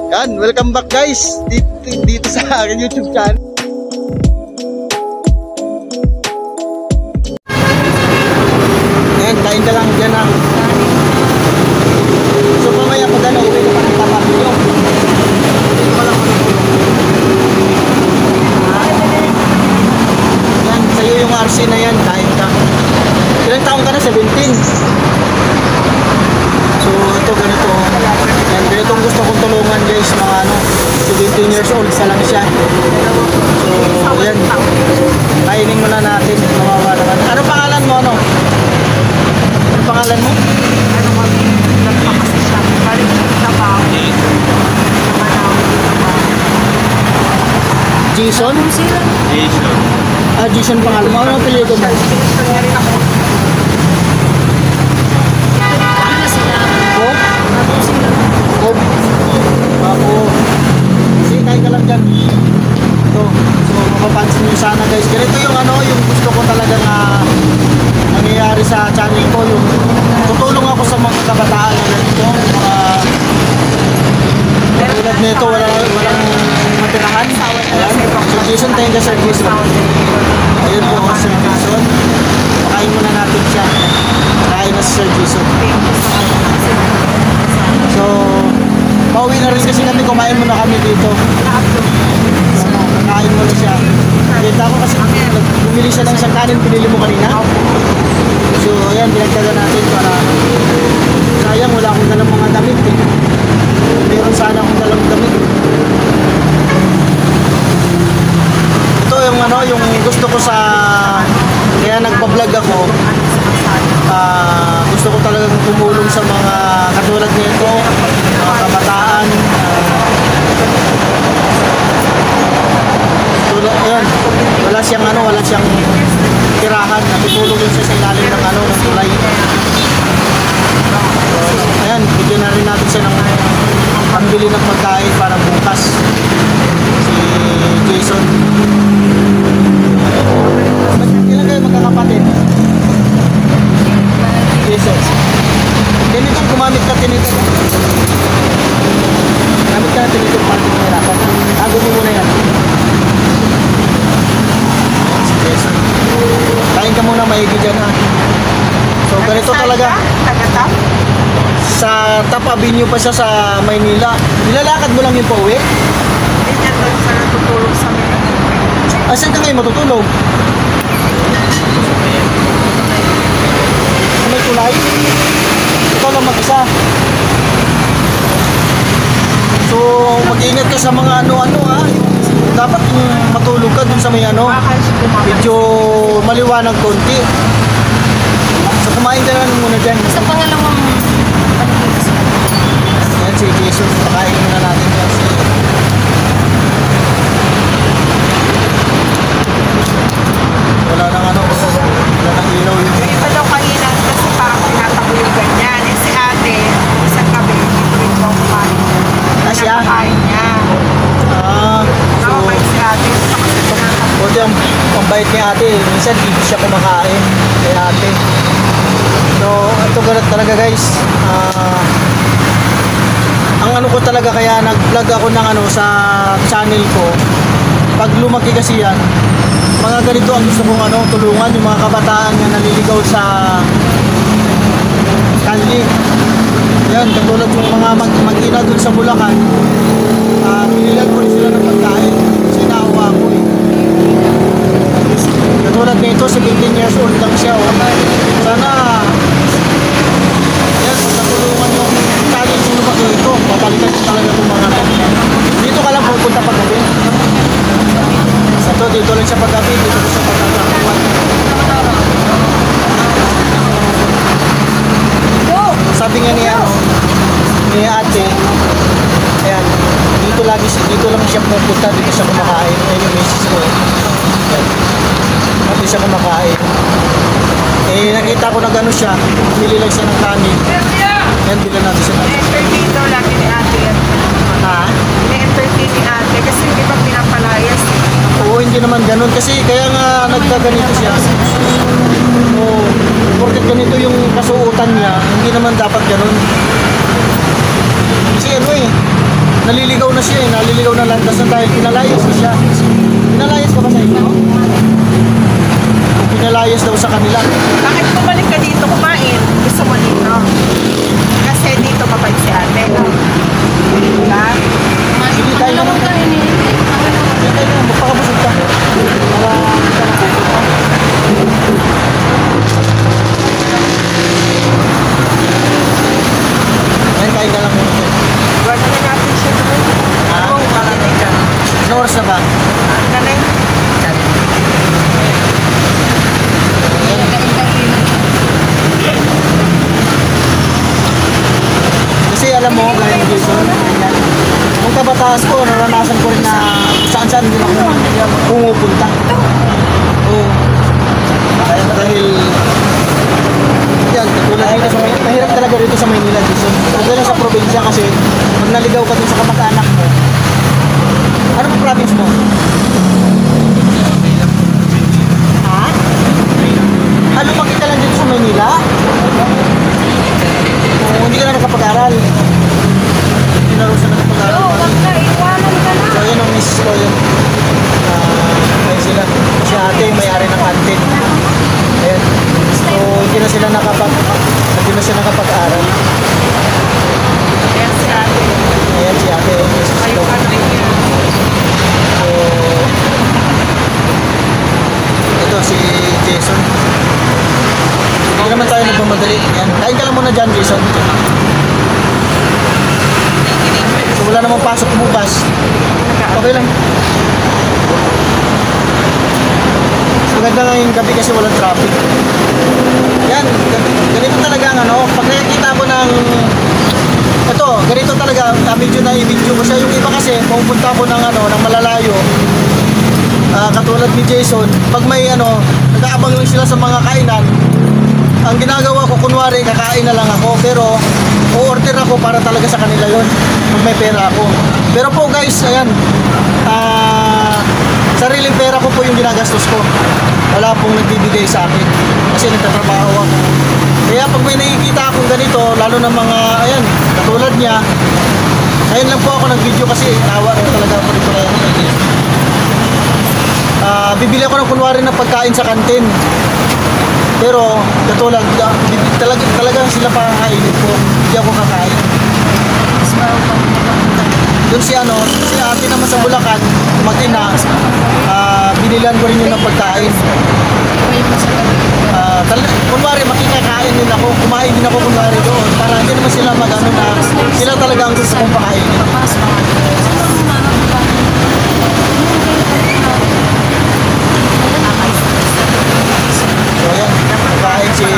Yan, welcome back guys dito sa aking YouTube channel. Ayan, kain ka lang dyan ha. So mamaya pag ano, uwi na pa ng pamamili nyo. Yan, sa'yo yung RC na yan, kain ka. Ilang taong ka na? 17. So ito ganito. Yan, ganitong gusto kong tulungan guys, mga ano, 17 years old pa lang siya. So yan, kainin muna natin, mawawa naman. Ano pangalan mo, ano? Ano pangalan mo? Ano kami, nagpakasi siya. Balik siya sa baho. Jason? Jason. Ah, Jason pangalan mo. Ano ang apelyido mo? Ako? Sige, kain ka lang dyan. Ito. So, mapapansin nyo sana guys. Ganito yung ano, yung gusto ko talaga na nangyayari sa channel ko. Yung tutulong ako sa mga kabataan na ganito. Mga tulad nito, walang matirahan. Ayan. Sir Jason, tayo ka Sir Jason. Ayun po, Sir Jason. Pakain muna natin siya. Kain na si Sir Jason. So, pauwi na rin kasi kami, kumain muna kami dito. Kain muna siya. Kita ko kasi bumili siya ng isang kanin, pinili mo kanina. So, ayan, binagdagan natin para sayang, wala akong dalang mga damit eh. Meron sana akong dalang damit. Ito yung ano, yung gusto ko sa kaya nagpa-vlog ako. Gusto ko talagang tumulong sa mga katulad nito, mga kabataan. Ayan, wala siyang tirahan, natutulog din siya sa ilalim ng ano, ng tulay. So, ayan, bigyan na rin natin siya ng pambili ng pagkain para bukas. Si Jason. Ilan kayo magkakapatid? Jason. Ganito, gumamit ka tinito. Gamit ka na tinito para tinirapan. Tago mo muna yan. Si Jason. Kain ka muna maigi dyan ha. So ganito talaga. Tagatap? Sa Top Avenue pa siya sa Maynila. Nilalakad mo lang yung pauwi? Hindi niya doon sa natutulog sa mga. Saan ka ngayon matutulog? May tulay? Ikaw lang mag-isa. So, mag-ingat ka sa mga ano-ano ha. Dapat matulog ka dun sa may ano. Medyo maliwanag konti. So, kumain ka lang muna dyan. Sa pangalawang Yan si Jesus. Pakain muna natin yan. Wala nang ano. Wala nang ilaw yun. yung iba daw kahilan kasi parang tinatakbo yung ganyan. Eh si ate, isang gabi, dito rin daw kumain. Siya? Napakain niya. So, Nakakain si ate. buti ang bait ni ate. Minsan hindi siya kumakain kay ate. So, ito ganun talaga guys. Ang ano ko talaga kaya nag-vlog ako ng ano sa channel ko. Pag lumaki kasi yan, mga ganito ang gusto kong ano, tulungan yung mga kabataan na naliligaw sa kalye. Yan, katulad yung mga mag-ina dun sa Bulacan. Pinilan ko rin sila ng pagkain. Kasi naawa ko eh. Katulad nito, 17 years old lang siya. Oh. Sana, yan, pagkatulungan yung challenge yung lumaki ito. Papalitan ko talaga itong mga dito ka lang pupunta paggabi. Ito, dito lang siya paggabi. Dito ko siya pagkakakuan. Sabi nga niya, ni ate, ayan, dito lang siya pupunta, dito siya kumakain. Ayan yung misis ko. Ayan. Dito siya kumakain. Eh, nakita ko na gano'n siya. Pili lang siya ng kanin. Ayan, bilan natin siya natin. entertain daw lagi ni ate. Ha? Entertain ni ate kasi hindi pa pinapalayas. Oo, hindi naman gano'n. Kasi kaya nga nagkaganito siya. Oo. Porket ganito yung kasuotan niya, hindi naman dapat gano'n. Kasi ano eh, naliligaw na siya eh. Naliligaw na landas na dahil pinalayas na siya. Pinalayas ka ba sa inyo? Pinalayas daw sa kanila. Bakit bumalik ka dito kumain? Gusto mo dito? Kasi dito mabait si ate. Diba? Sige, tayo naman. Sige, tayo naman. Magpakabusog ka. Ayun, kain ka lang muna. Iwan na lang natin siya doon. Ah. Oo, maraming ka. Ano oras na ba? Nanay. Kasi alam mo, ganyan Jason, ganyan. Nung kabataas ko, naranasan ko rin na saan-saan din ako pumupunta. Oo. Dahil, yan, katulad dito sa Maynila, mahirap talaga dito sa Maynila, Jason. Talaga lang sa probinsya kasi, pag naligaw ka dun sa kamag-anak mo, ano po province mo? Ha? Ano makita lang dito sa Maynila? Oo, hindi ka na nakapag-aral. Hindi na rin siya nakapag-aral. Oo, wag ka. Iwanan ka na. So, yun ang misis ko yun. Ayun sila. Si ate, may-ari ng kantin. Ayan. So, hindi na sila nakapag-aral. Ayan si ate. Ayan si ate. Yung misis ko. Ayaw ka na niya. So, ito si Jason. Hindi naman tayo nagmamadali. Ayan. Kain ka lang muna dyan, Jason. So, wala namang pasok bukas. Okay lang. Maganda nga yung gabi kasi walang traffic. Yan, ganito talaga ang ano, pag nakikita mo ng ito, ganito talaga, medyo na i-video ko siya. Yung iba kasi, pupunta ko ng ano, ng malalayo. Katulad ni Jason, pag may ano, nag-aabang lang sila sa mga kainan, ang ginagawa ko, kunwari, kakain na lang ako, pero o-order ako para talaga sa kanila yon kung may pera ako. Pero po guys, ayan, sariling pera ko po yung ginagastos ko. Wala pong nagbibigay sa akin kasi nagtatrabaho ako. Kaya pag may nakikita akong ganito, lalo na mga, ayan, katulad niya, ayun lang po ako nag-video kasi awa ko talaga ako dito na yan. Bibili ako ng kunwari ng pagkain sa kantin. Pero katulad, talagang sila pakakainin ko. Hindi ako kakain. Doon si ate naman sa Bulacan, mag-ina, binilan ko rin yun ng pagkain. Kunwari makikakain din ako, kumain din ako kunwari doon. Para hindi naman sila mag-ano na, sila talaga ang gusto kong pakainin. So yan, pagkain si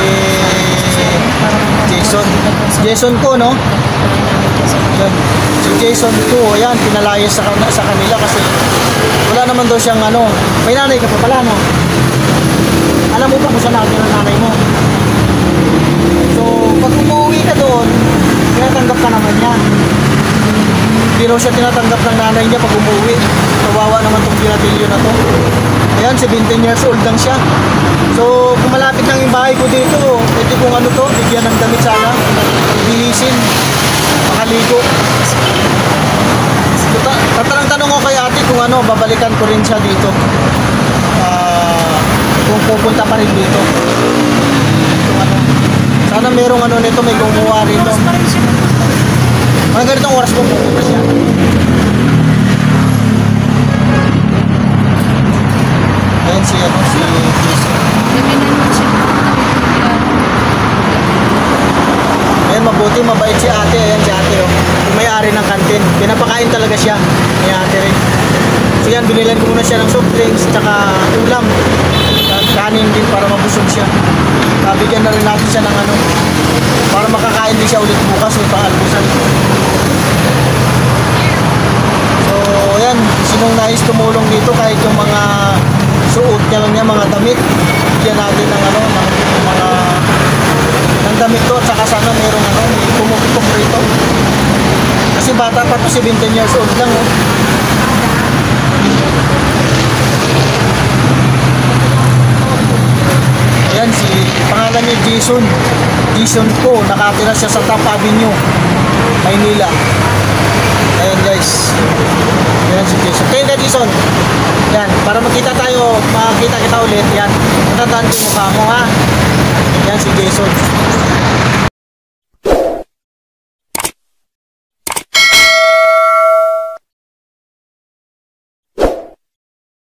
Jason ko, no? Yan. Si Jason ko, ayan, pinalayas sa kanila kasi wala naman daw siyang ano. May nanay ka pa pala, no? Alam mo ba kung saan natin ang nanay mo? So, pag umuwi ka doon, tinatanggap ka naman niya. Hindi raw siya tinatanggap ng nanay niya pag umuwi. Kawawa naman itong pinatilyo na to. Ayan, 17 years old lang siya. So, kung malapit lang yung bahay ko dito, pwede kong ano to, bigyan ng damit sana, bihisin, makaligo. Tatanong ko kay ate kung ano, babalikan ko rin siya dito. Kung pupunta pa rin dito. Kung ano. Sana merong ano nito, may gumawa rito. Mga ganitong oras kung pupunta siya. Ayan si Jason. Ayan, mabuti, mabait si ate. Ayan si ate, oh. Yung may-ari ng kantin. Pinapakain talaga siya. Ni ate rin. So yan, binilan ko muna siya ng soft drinks, tsaka ulam. Kanin din para mabusog siya. Bigyan na rin natin siya ng ano, para makakain din siya ulit bukas may paalmusal. So ayan, sinong nais tumulong dito kahit yung mga suot niya lang niya, mga damit, bigyan natin ng ano, ng mga ng damit to, at saka sana merong ano, may kumukutok rito. Kasi bata pa to, 17 years old lang, oh. Ayan, pangalan niya Jason ko, nakatira siya sa Top Avenue, Maynila. Ayan guys. Jason. Yan, para makita tayo, makita kita ulit. Yan, matandaan ko yung mukha mo ha. Yan si Jason.